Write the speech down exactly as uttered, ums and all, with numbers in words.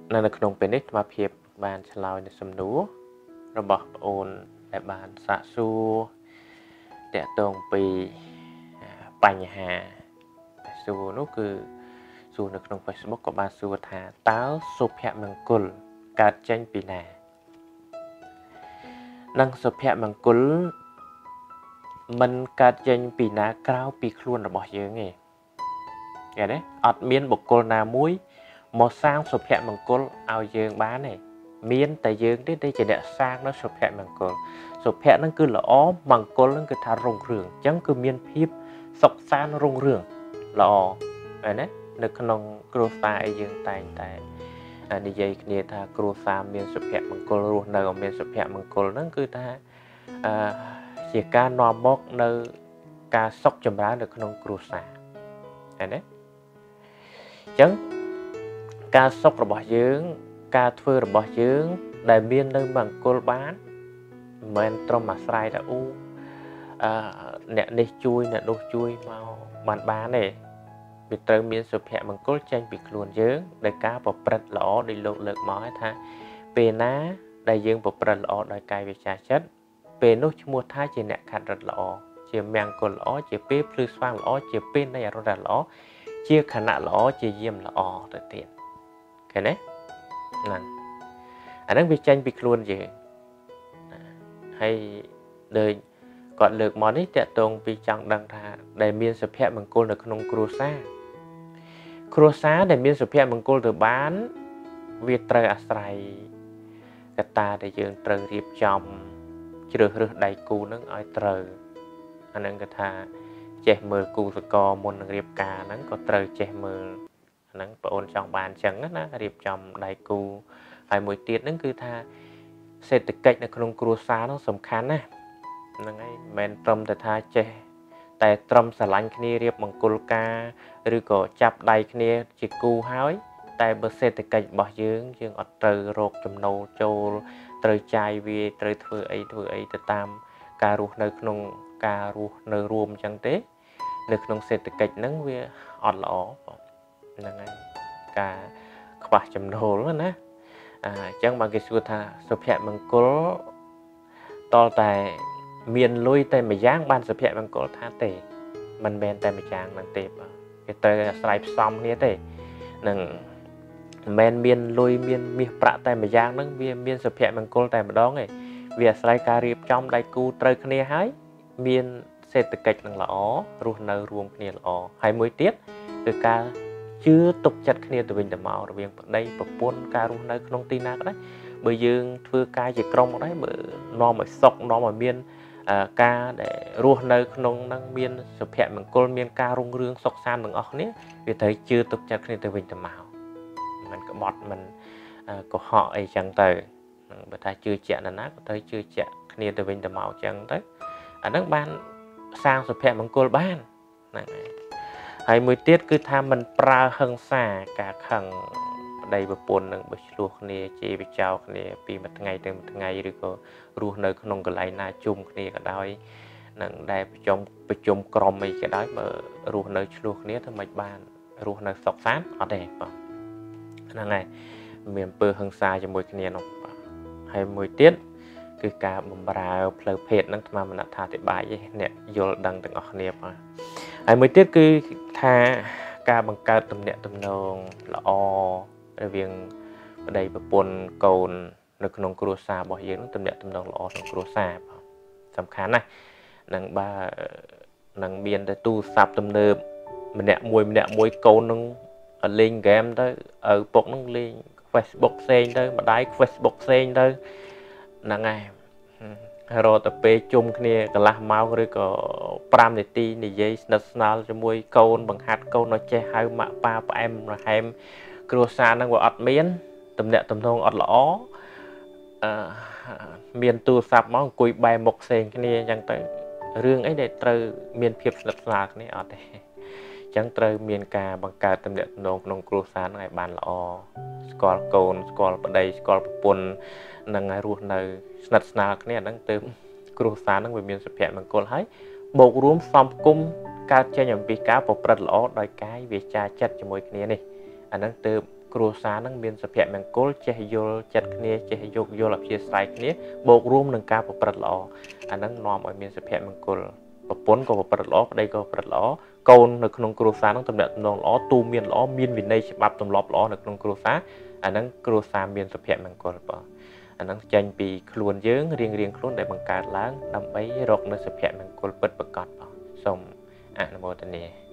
នៅនៅក្នុងពេលនេះអាត្មាភាពបានឆ្លើយនៅសំណួររបស់បងអូនដែលបានសាកសួរតាក់ទងពីបញ្ហាសួរនោះគឺសួរនៅក្នុង Facebook ក៏បានសួរថាតើសុភមង្គលកើតចេញពីណានិងសុភមង្គលមិនកើតចេញពីណាក្រៅពីខ្លួនរបស់យើងទេឃើញទេអត់មានបុគ្គលណាមួយមកសាងសុភមង្គលឲ្យយើងបានទេមានតែយើងទេដែលជាអ្នកសាងនៅសុភមង្គលសុភហ្នឹងគឺល្អមង្គលហ្នឹងគឺថារុងរឿងអញ្ចឹងគឺមានភាពសុខសាន្តរុងរឿងល្អឃើញទេនៅក្នុងគ្រួសារអីយើងតែងតែនិយាយគ្នាថាគ្រួសារមានសុភមង្គលរស់នៅមានសុភមង្គលហ្នឹងគឺថាអឺជាការនាំមកនៅការសុខចម្រើននៅក្នុងគ្រួសារឃើញទេអញ្ចឹងការសុខរបស់យើងការធ្វើរបស់យើងដែលមាននៅមង្គលបានមិនមែនត្រឹមអាស្រ័យថាអូអឺអ្នកនេះជួយអ្នកនោះជួយមកបានបានទេវាត្រូវមានសុភមង្គលចេញពីខ្លួនយើងដោយការប្រព្រឹត្តល្អដោយលោកលើកមកឲ្យថាពេលណាដែលយើងប្រព្រឹត្តល្អដោយកាយវាចាចិត្តពេលនោះឈ្មោះថាជាអ្នកខាត់រត់ល្អជាមង្គលល្អជាពេលភ្លឺស្វាងល្អជាពេលនៃអរុណល្អជាខណៈល្អជាយាមល្អទៅទៀតឃើញទេហ្នឹងអាហ្នឹងវាចេញពីខ្លួនយើងហើយដូចគាត់លើកមកនេះតកតងពីចង់ដឹងថាដែលមានសុភមង្គលនៅក្នុងគ្រួសារគ្រួសារដែលមានសុភមង្គលទៅបានវាត្រូវអាស្រ័យកត្តាដែលយើងត្រូវរៀបចំជ្រើសរើសដៃគូនឹងឲ្យត្រូវអាហ្នឹងគេថាចេះមើលគូសកលមុននឹងរៀបការហ្នឹងក៏ត្រូវចេះមើលអាហ្នឹងបងអូនចង់បានអញ្ចឹងណារៀបចំដៃគូហើយមួយទៀតហ្នឹងគឺថាសេដ្ឋកិច្ចនៅក្នុងគ្រួសារនោះសំខាន់ណាហ្នឹងហើយមិនមែនត្រឹមតែថាចេះតែត្រឹមស្រឡាញ់គ្នារៀបមង្គលការឬក៏ចាប់ដៃគ្នាជាគូហើយតែបើសេដ្ឋកិច្ចរបស់យើងយើងអត់ត្រូវរកចំណូលចូលត្រូវចាយវាត្រូវធ្វើអីធ្វើអីទៅតាមការរស់នៅក្នុងការរស់នៅរួមអញ្ចឹងទេនៅក្នុងសេដ្ឋកិច្ចហ្នឹងវាអត់ល្អហ្នឹងហើយការខ្វះចំណូលណាអញ្ចឹងបើគេសួរថាសុភមង្គលតលតែមានលុយតែម្យ៉ាងបានសុភមង្គលថាទេមិនមែនតែម្យ៉ាងហ្នឹងទេគេត្រូវអាស្រ័យផ្សំគ្នាទេនឹងមិនមែនមានលុយមានមាសប្រាក់តែម្យ៉ាងហ្នឹងវាមានសុភមង្គលតែម្ដងទេវាអាស្រ័យការរៀបចំដៃគូត្រូវគ្នាហើយមានសេដ្ឋកិច្ចនឹងល្អរស់នៅរួមគ្នាល្អហើយមួយទៀតគឺការជឿទុកចិត្តគ្នាទៅវិញទៅមករវាងប្តីប្រពន្ធការរស់នៅក្នុងទីណាក៏ដោយបើយើងធ្វើការជាក្រុមក៏ដោយបើនាំឲ្យសុខនាំឲ្យមានការដែលរស់នៅក្នុងនឹងមានសុភមង្គលមានការរុងរឿងសុខសាន្តទាំងអស់គ្នាវាត្រូវជឿទុកចិត្តគ្នាទៅវិញទៅមកមិនក្បត់មិនកុហកអីចឹងទៅបើថាជឿជាក់ណាស់ក៏ត្រូវជឿជាក់គ្នាទៅវិញទៅមកចឹងទៅអាហ្នឹងបានសាងសុភមង្គលបានហ្នឹងហើយហើយមួយទៀតគឺថាมันប្រើហិង្សាការខឹងប្តីប្រពន្ធនឹងបើឆ្លោះគ្នាជេរវិចោលគ្នាពីមួយថ្ងៃទៅមួយថ្ងៃឬក៏រស់នៅក្នុងកន្លែងណាជុំគ្នាក៏ដោយនឹងដែលប្រជុំប្រជុំក្រុមអីក៏ដោយបើរស់នៅឆ្លោះគ្នាធ្វើមិនបានរស់នៅសុខសាន្តអត់ទេបាទហ្នឹងហើយមានអំពើហិង្សាជាមួយគ្នានោះបាទហើយមួយទៀតគឺការបំរើផ្លូវភេទហ្នឹងអាត្មាមិនថាអធិប្បាយទេអ្នកយល់ដឹងទាំងអស់គ្នាបាទហើយមួយទៀតគឺថាការបង្កើតទំនាក់ទំនងល្អរវាងប្តីប្រពន្ធកូននៅក្នុងគ្រួសាររបស់យើងទំនាក់ទំនងល្អក្នុងគ្រួសារសំខាន់ណាស់នឹងបើនឹងមានតែទូរស័ព្ទទំនើបម្នាក់មួយម្នាក់មួយកូននឹងលេងហ្គេមទៅឪពុកនឹងលេង Facebook ផ្សេងទៅម្ដាយ Facebook ផ្សេងទៅហ្នឹងហើយរត់ទៅពេលជុំគ្នាកន្លះម៉ោងឬក៏ប្រាំនាទីនិយាយស្និទ្ធស្នាលជាមួយកូនបង្ហាត់កូនឲ្យចេះហៅម៉ាក់ប៉ាផ្អែមរហែមគ្រួសារហ្នឹងវាអត់មានទំនាក់ទំនងអត់ល្អអឺមានទូរស័ព្ទមកអង្គុយបែរមុខផ្សេងគ្នាអញ្ចឹងទៅរឿងអីដែលត្រូវមានភាពស្និទ្ធស្នាលគ្នាអត់ទេអញ្ចឹងត្រូវមានការបង្កើតទំនាក់ទំនងក្នុងគ្រួសារហ្នឹងឲ្យបានល្អស្គាល់កូនស្គាល់ប្តីស្គាល់ប្រពន្ធនឹងឲ្យរស់នៅស្និទ្ធស្នាលគ្នាហ្នឹងទើបគ្រួសារហ្នឹងវាមានសុភមង្គលហើយបូករួមសំគុំកើតចេញអំពីការប្រព្រឹត្តល្អដោយកាយវាចាចិត្តជាមួយគ្នានេះអាហ្នឹងទើបគ្រួសារនឹងមានសុភមង្គលចេះយល់ចិត្តគ្នាចេះយោគយល់អព្យាស្រ័យគ្នាបូករួមនឹងការប្រព្រឹត្តល្អអាហ្នឹងនាំឲ្យមានសុភមង្គលប្រពន្ធក៏ប្រព្រឹត្តល្អប្តីក៏ប្រព្រឹត្តល្អកូននៅក្នុងគ្រួសារនឹងទំនាក់ទំនងល្អទូមានល្អមានវិន័យច្បាប់ទម្លាប់ល្អនៅក្នុងគ្រួសារអាហ្នឹងគ្រួសារមានសុភមង្គលបងអាហ្នឹងចេញពីខ្លួនយើងរៀងរៀងខ្លួនដែលបង្កើតឡើងដើម្បីរកនៅសុភមង្គលពិតប្រាកដបងសូមអនុមោទនា